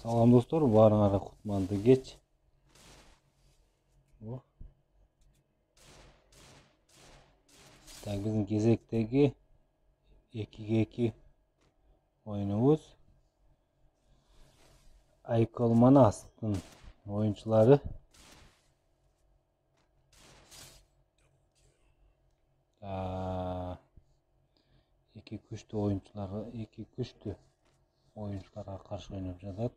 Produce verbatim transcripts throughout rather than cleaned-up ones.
Салам достор, баарыңарга кутманды кеч. Так, биздин кезектеги экиге эки оюнубуз. Айкол Манастын оюнчулары эки күчтүү оюнчуларга эки күчтүү оюнчуларга каршы ойноп жатат.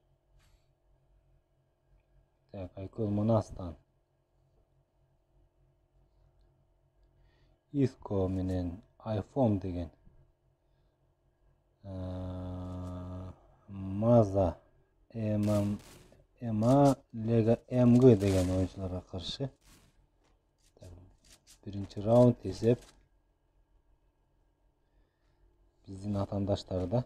Так, Айкол Манастан Иско менен Айфом деген Маза Эма Лега МГ деген оюнчуларга каршы. Биринчи раунд эсеп биздин атаандаштарда.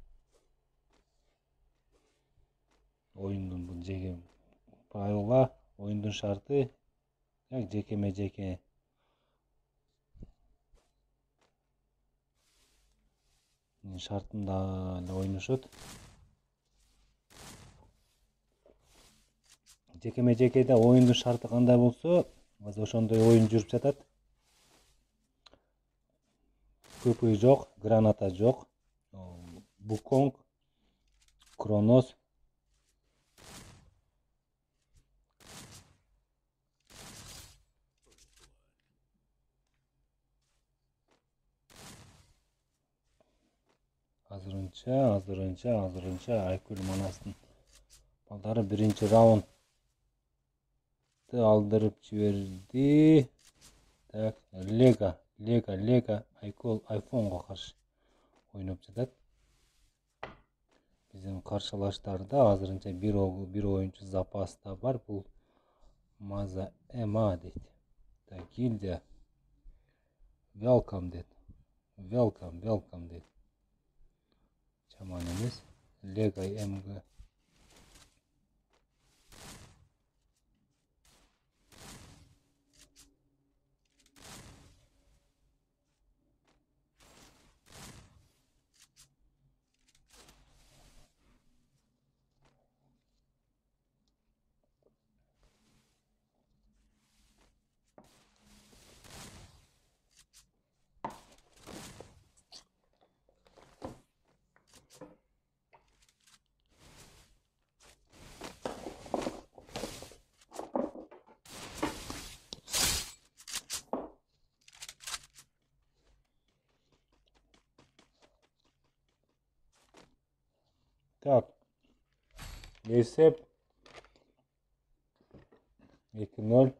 Oyundun bu жеке правила, oyundun şartı як жекеме жеке шартында эле ойношот. Жекеме жекеде oyundun şartı кандай болсо, азыр ошондой oyun жүрүп жатат. Көпүй жок, граната жок. Буконг, Кронос. Азырынча, азырынча, азырынча Айкол Манастын балдары биринчи раундты алдырып жиберди. Так, Лега, Лега, Лега Айкол Айфонго каршы ойноп жатат. Биздин каршылаштарда азырынча бир бир оюнчу запаста бар. Бул Маза Эма дейт. Так, Гильдия Welcome дейт. Welcome, welcome дейт. Чаман эмес. Лега МГ. Так, есеп эки ноль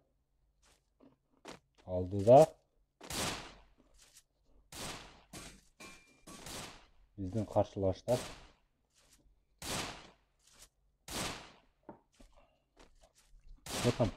алдыда. Биздин каршылаштар. Bakın.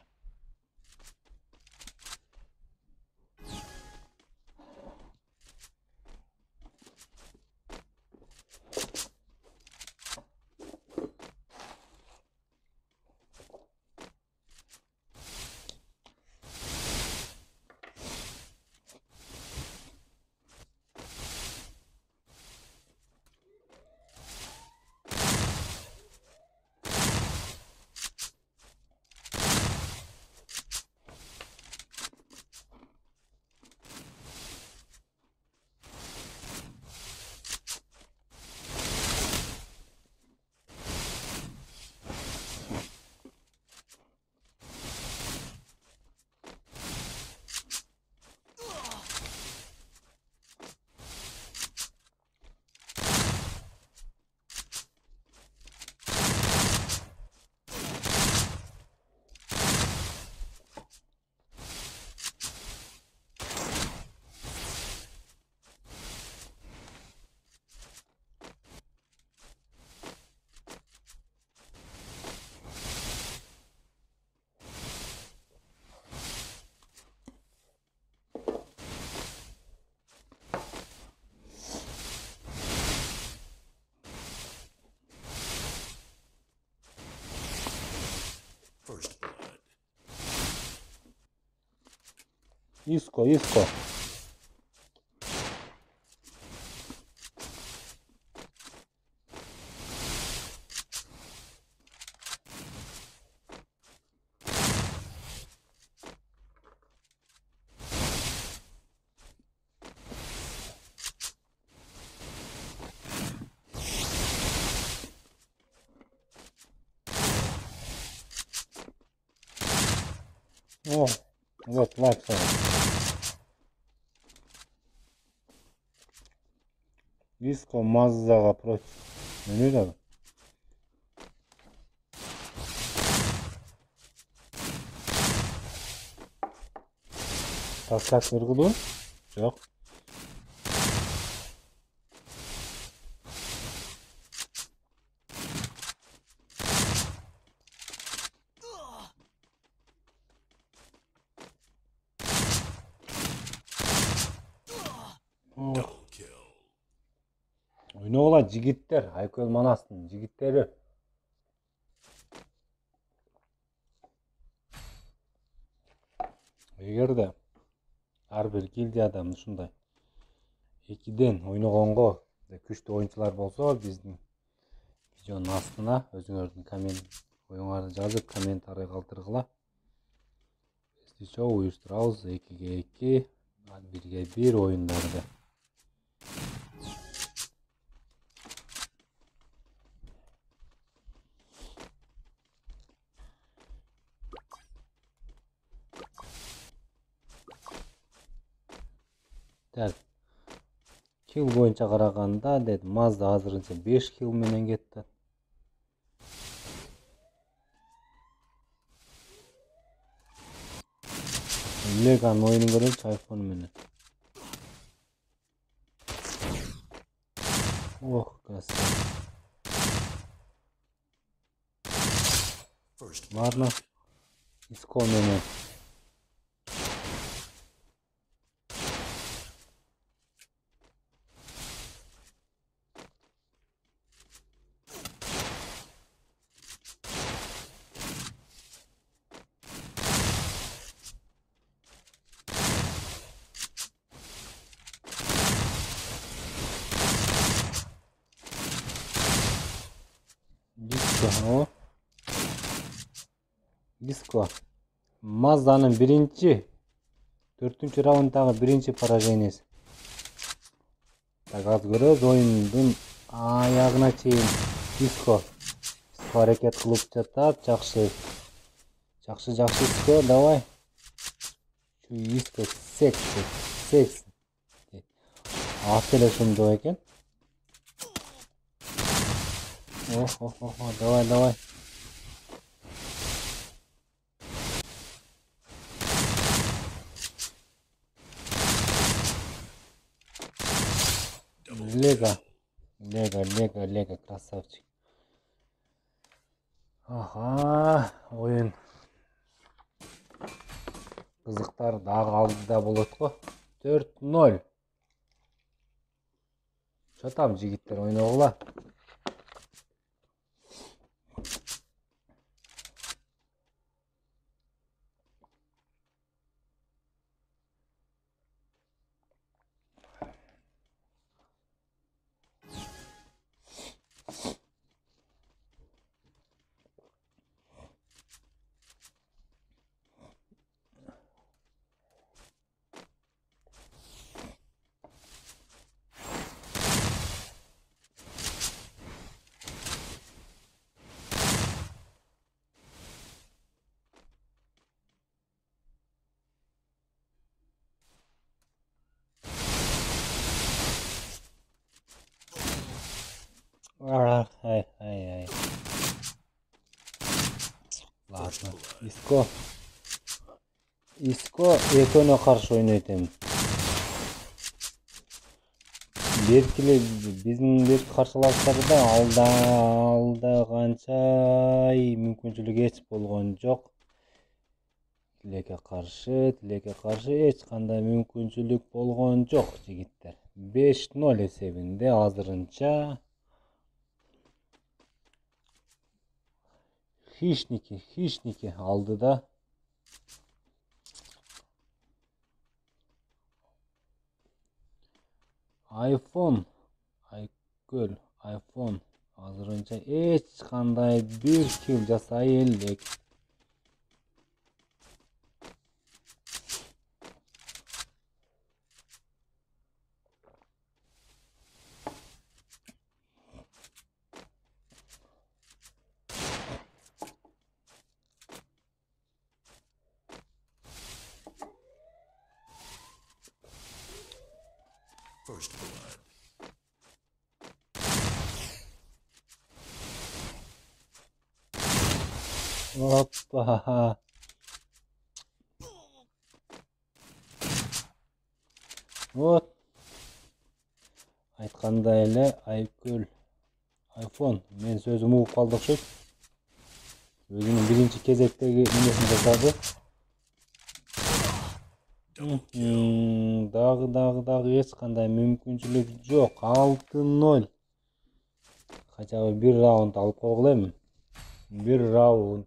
Иско, Иско. О, вот лайк саған. Диско Маздаға против. Не dedi? Taslak vurgulu? Yok. Oyna ola jigitler. Ayköl Manastın jigitleri. Егер де ар бир гильдиядан ушундай экиден ойногонго күчтүү оюнчулар болсо, биздин видеонун астына өзүңөрдүн коммент оюңарды жазып комментарий калтыргыла. Эстичо уюштурабыз экиге эки, бирге бир оюндарды. Дәл килл боюнча караганда деди Мазда азырынча беш килл менен кетти. Леган oyunu görünç iPhone menен. Oh, красава. Ладно. Иско менен. Диско, о. Диско. Мазданы биринчи, төртүнчү раундтагы биринчи пораженияси. Так, аз көрөбүз оюндун аягына чейин Диско аракет кылып жатат. Жакшы. Жакшы, жакшы Диско, давай. Şu Диско секси, секси. Аты эле ошондой экен. Ох, ох, ох, давай, давай. Лего, Лего, Лего, Лего, красавчик. Ага, oyun кызыктар дагы алдыда болот го. төрт ноль. Чотам жигиттер ойногула. Ай, ай, ай. Ладно. Иско. Иско экөөнө каршы ойнойт эми. Беркиле биздин берки каршылаштарда алда алда канча мүмкүнчүлүк эч болгон жок. Тилекке каршы, тилекке каршы эч кандай мүмкүнчүлүк болгон жок жигиттер. беш ноль эсебинде азырынча Хищники, хищники алдыда. iPhone, Айкөл, iPhone азырынча эч кандай бир килл жасай элек. Hoppa. Вот. Айткандай эле Айкүл iPhone мен сөзүм угуп калды окшойт. Өзүнүн биринчи кезектеги эмесин жасады. Дагы дагы дагы эч кандай мүмкүнчүлүк жок. алты ноль. Хотя бы бир раунд алып койгула эми. Бир раунд.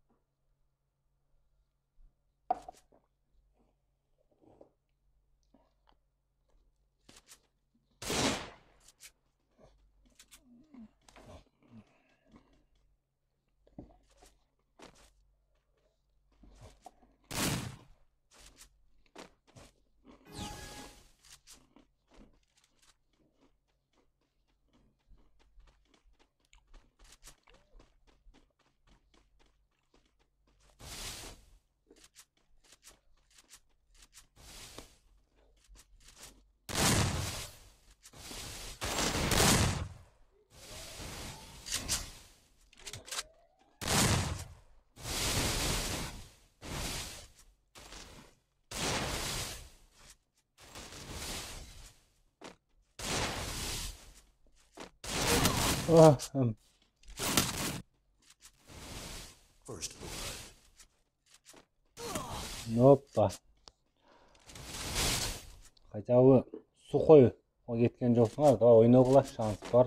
Ah, hm. Опа. Хотя бы сухой кеткен жоксуңар. Давай ойногула, шанс бар.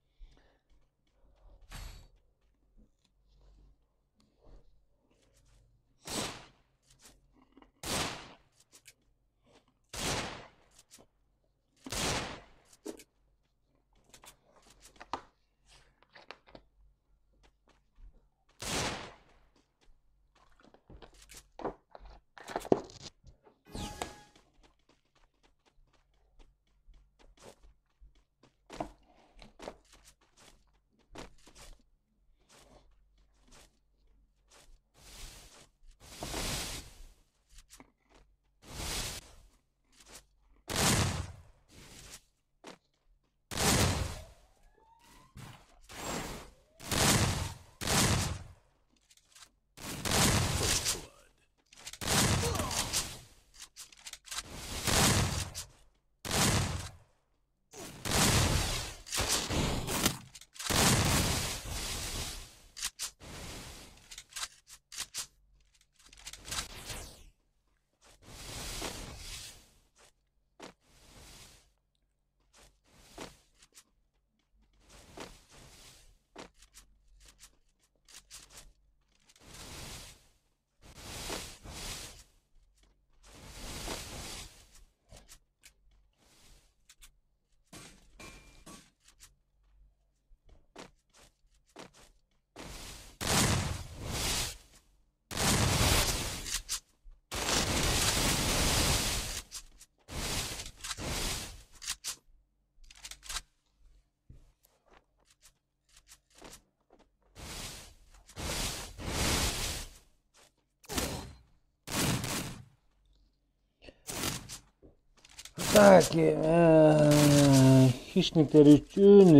Так, хищниктер үчүн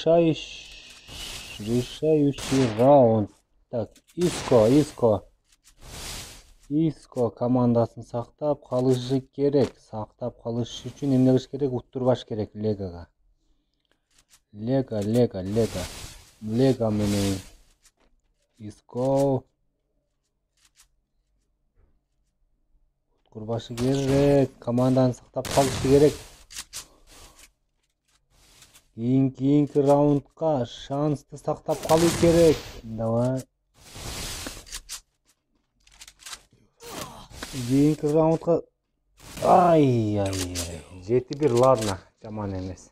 решающий раунд. Так, Иско, Иско. Иско командасын сактап калышы керек. Сактап калыш үчүн эмне кылыш керек? Уттурбаш керек Легага. Лега, Лега, Лега. Лега менен Иско. Уттурбашы керек. Команданы сактап калышы керек. Кийинки кийинки раундка шансты сактап калуу керек. Давай. Кийинки раундка ай ай ай. жети бир, ладно, жаман эмес.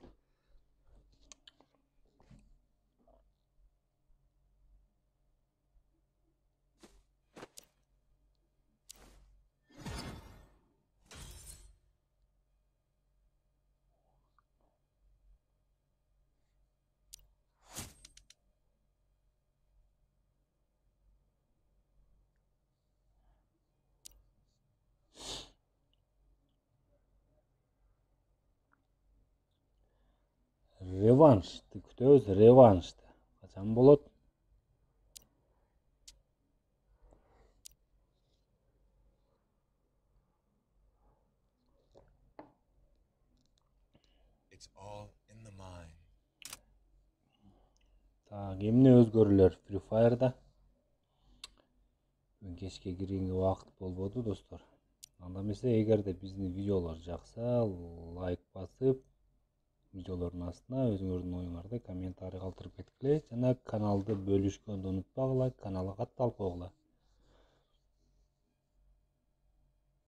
реваншты күтөбүз, реваншты. Качан болот? It's all in the mind. Так, эмне өзгөрүүлөр Free Fire'да? Бүгүн кечке киргенге убакыт болбоду, достор. Анда эмесе, эгерде биздин видеолор жакса, лайк басып, видеолордун астына өзүңөрдүн оюңарды комментарий калтырып кеткиле, жана каналды бөлүшкөндү унутпагыла, каналга катталып койгула.